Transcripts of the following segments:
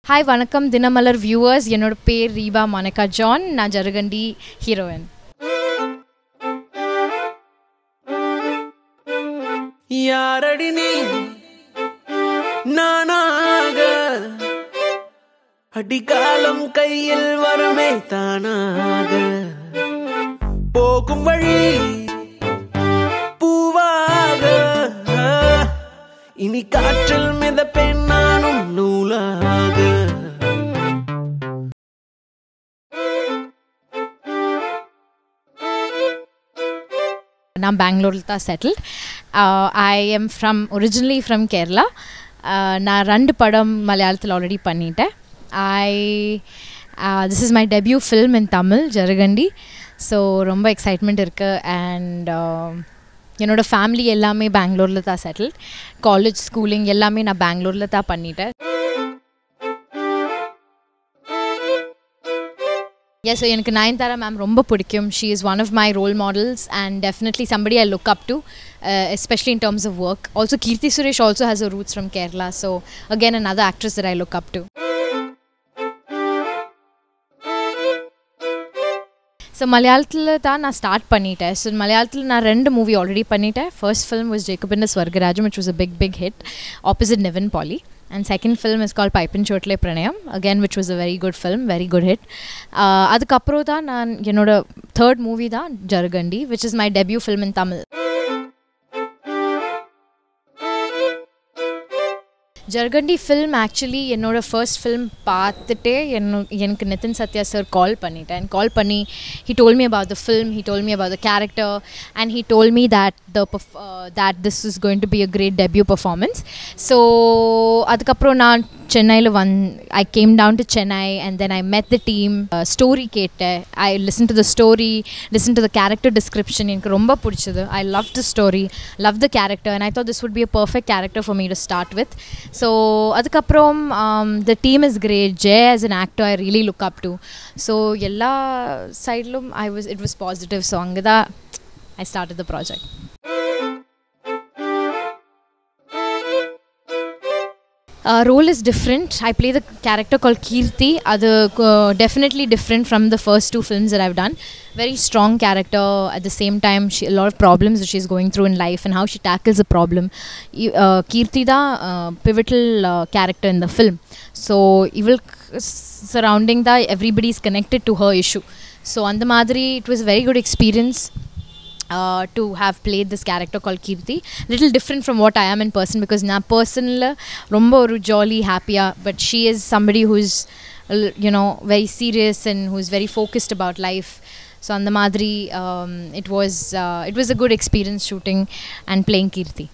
Hi, வணக்கம் Dinamalar viewers. என்னோட பேர் ரீபா மனகா ஜான். நான் ஜருகண்டி ஹீரோயின். யாரடி நீ நானாக அடிகாலம் கையில் வருமே தானாக போகும் வழி பூவாக இனி காற்றில் மிதப்பேன் நானும் நூலாக. நான் பெங்களூரில் தான் settled. I am originally from Kerala. நான் 2 படம் மலையாளத்தில் ஆல்ரெடி பண்ணிட்டேன். This is my debut film in Tamil, Jarugandi. So ரொம்ப எக்ஸைட்மெண்ட் இருக்குது. அண்ட் என்னோட ஃபேமிலி எல்லாமே பெங்களூரில் தான் செட்டில்ட். காலேஜ் ஸ்கூலிங் எல்லாமே நான் பெங்களூரில் தான் பண்ணிட்டேன். Yes, so எனக்கு நயன்தாரா மேம் ரொம்ப பிடிக்கும். She is one of my role models and definitely somebody I look up to, especially in terms of work. Also, Keerthi Suresh also has her roots from Kerala. So again, another actress that I look up to. So மலையாளத்தில் தான் நான் start பண்ணிட்டேன். So மலையாளத்தில் நான் 2 movie already பண்ணிட்டேன். First film was ஜேக்கபின் Swargarajyam, which was a big hit, opposite Nivin Pauly. And second film is called Pipin Chotle Pranayam, again which was a very good film, very good hit. அதுக்கப்புறம் தான் நான் என்னோட 3rd movie தான் Jarugandi, which is my debut film in Tamil. Jarugandi film actually என்னோடய first film பார்த்துட்டே எனக்கு Nitin Sathya sir call பண்ணி he told me about the film, he told me about the character, and he told me that this is going to be a great debut performance. So அதுக்கப்புறம் நான் சென்னையில் I came down to Chennai and then I met the team. Story கேட்டேன். I listened to the story, listened to the character description. எனக்கு ரொம்ப பிடிச்சது. I loved the story, loved the character, and I thought this would be a perfect character for me to start with. So அதுக்கப்புறம் the team is great. Jay as an actor I really look up to. So எல்லா சைட்லும் it was positive. So அங்கே தான் I started the project. Role is different. I play the character called Keerthi. That's definitely different from the first 2 films that I've done. Very strong character. At the same time, a lot of problems that she's going through in life and how she tackles a problem. Keerthi da pivotal character in the film. So evil surrounding that, everybody is connected to her issue. So on the madri, it was a very good experience. To have played this character called Keerthi. Little different from what I am in person, because na personal romba oru jolly happy, but she is somebody who's very serious and who's very focused about life. So on the madri, it was a good experience shooting and playing Keerthi.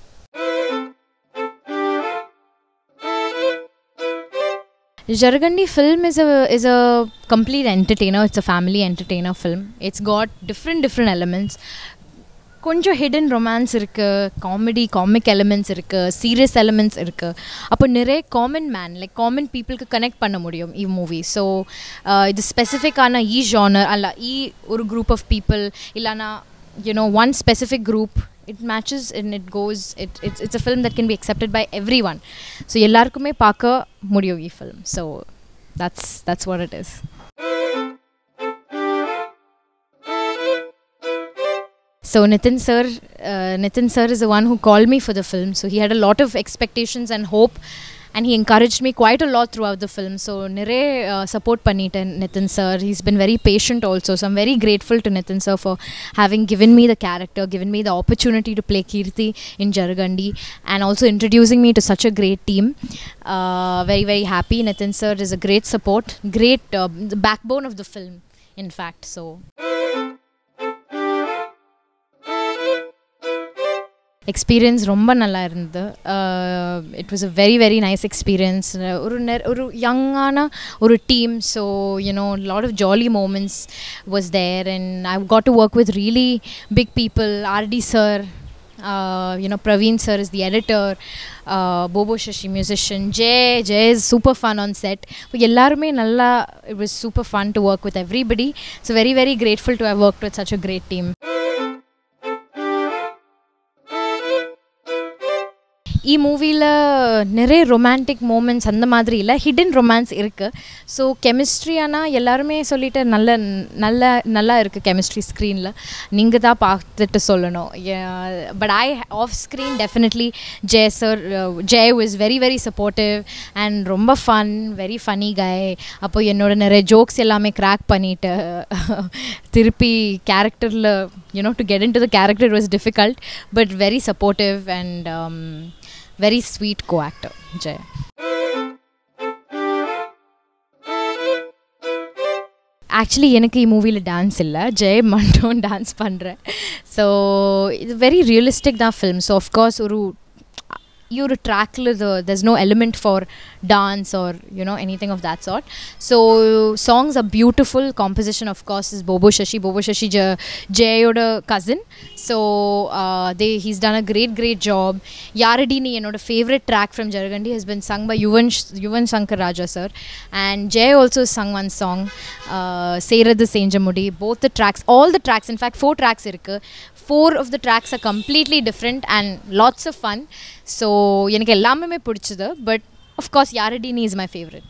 Jaragandi film is a complete entertainer. It's a family entertainer film. It's got different elements. கொஞ்சம் hidden romance இருக்குது, comic elements இருக்குது, serious elements இருக்குது. அப்போ நிறைய common பீப்புளுக்கு connect பண்ண முடியும் movie. So இது ஸ்பெசிஃபிக்கான ஜானர் அல்ல, ஒரு குரூப் ஆஃப் பீப்புள் இல்லைனா one specific group. It matches and it goes. It's a film that can be accepted by everyone. So எல்லாருக்குமே பார்க்க முடியும் film. So that's what it is. So Nitin sir is the one who called me for the film. So he had a lot of expectations and hope, and he encouraged me quite a lot throughout the film. So nire support panniten Nitin sir. He's been very patient also. So I'm very grateful to Nitin sir for having given me the character, given me the opportunity to play Keerthi in Jaragandi, and also introducing me to such a great team. Very happy. Nitin sir is a great support, great the backbone of the film, in fact. So experience ரொம்ப நல்லா இருந்தது. It was a very nice experience. ஒரு யங்கான ஒரு team. So lot of jolly moments was there, and I got to work with really big people. RD sir, Praveen sir is the editor, Bobo Shashi musician, Jay is super fun on set. எல்லாருமே நல்லா, it was super fun to work with everybody. So very grateful to have worked with such a great team. மூவியில் நிறைய romantic moments அந்த மாதிரி இல்லை, hidden romance இருக்குது. So chemistry ஆனால் எல்லாருமே சொல்லிட்டு நல்லா இருக்குது கெமிஸ்ட்ரி ஸ்க்ரீனில். நீங்கள் தான் பார்த்துட்டு சொல்லணும். But off screen definitely Jai was very very supportive and ரொம்ப ஃபன், வெரி ஃபனி கை. அப்போ என்னோட நிறைய ஜோக்ஸ் எல்லாமே கிராக் பண்ணிவிட்டு திருப்பி கேரக்டரில் to get into the character was difficult, but very supportive and very sweet co-actor Jay. Actually எனக்கு ಈ மூவில டான்ஸ் இல்ல, ஜெய் மட்டும் டான்ஸ் பண்றேன். So it's very realistic da film. So of course ஒரு trackல there's no element for dance or anything of that sort. So songs are beautiful. Composition of course is Bobo Shashi Jayoda cousin. So he's done a great job. Yaradini என்னோட favorite track from Jaragandi has been sung by Yuvan Shankar Raja sir, and Jay also sung one song, Seiradhu Senjamudi. Both the tracks, all the tracks, in fact 4 tracks irukku. 4 of the tracks are completely different and lots of fun. So எனக்கு எல்லாமே பிடிச்சது, but of course Yaradini is my favorite.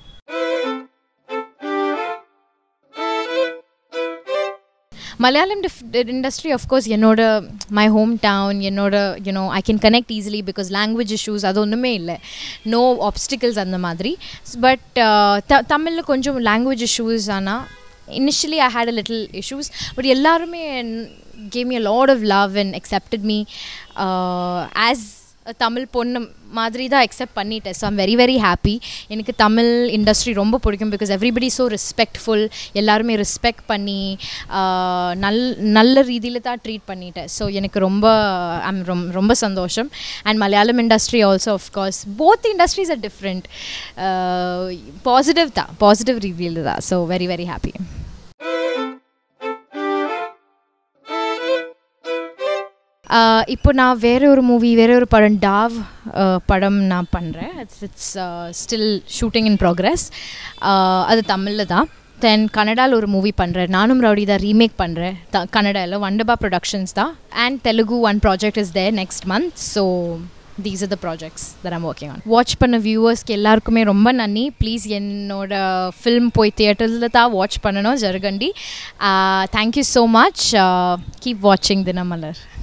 Malayalam industry of course my hometown, I can connect easily because language issues adonnume illa, no obstacles and the madri. But Tamil la konjam language issues ana initially I had a little issues, but ellarume gave me a lot of love and accepted me as a Tamil பொண்ணு மாதிரி தான் accept பண்ணிட்டேன். So I'm very very happy. எனக்கு Tamil industry ரொம்ப பிடிக்கும் because everybody so respectful, எல்லாருமே respect பண்ணி நல்ல ரீதியில் தான் ட்ரீட் பண்ணிட்டேன். ஸோ எனக்கு ரொம்ப சந்தோஷம். And Malayalam industry also of course both industries are different, positive ரீதியில் தான். So very very happy. இப்போ நான் வேறு ஒரு படம் டாவ் படம் நான் பண்ணுறேன். It's still shooting in progress. அது தமிழில் தான். தென் கன்னடாவில் ஒரு மூவி பண்ணுறேன், நானும் ரவுடி தான் ரீமேக் பண்ணுறேன் கன்னடாவில், வண்டபா ப்ரொடக்ஷன்ஸ் தான். And Telugu one project is there next month. So these are the projects that I'm working on. Watch பண்ண வியூவர்ஸ்க்கு எல்லாருக்குமே ரொம்ப நன்றி. ப்ளீஸ் என்னோட ஃபில்ம் போய் தியேட்டரில் தான் வாட்ச் பண்ணணும், Jarugandi. Thank you so much. Keep வாட்சிங் தினமலர்.